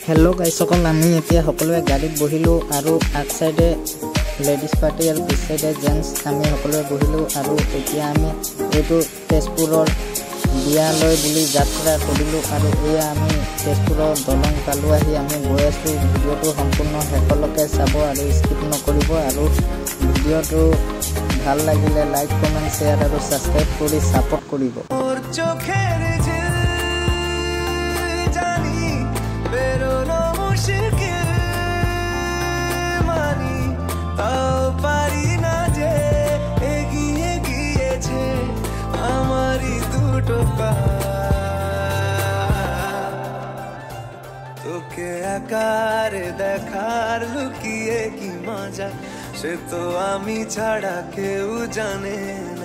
Hello guys सकल आमी এতিয়া সকলোৱে গাড়ীত বহিলো আৰু আগ সাইডে লেডিজ পাৰ্টি আৰু পিছ সাইডে জেন্টস আমি সকলোৱে বহিলো আৰু এতিয়া আমি এইটো তেজপুৰৰ বিয়ালৈ বুলি যাত্ৰা কৰিলো আৰু এয়া আমি তেজপুৰৰ দলং পালো আহি আমি গৈ আছো ভিডিওটো সম্পূৰ্ণ শেষলৈকে চাব আৰু স্কিপ নকৰিব আৰু ভিডিওটো ভাল লাগিলে লাইক কমেন্ট শেয়াৰ আৰু সাবস্ক্ৰাইব কৰি সাপোৰ্ট কৰিব তোকে আকার দেখার লুকিয়ে কি মজা সে তো আমি ছাড়া কেউ জানে না।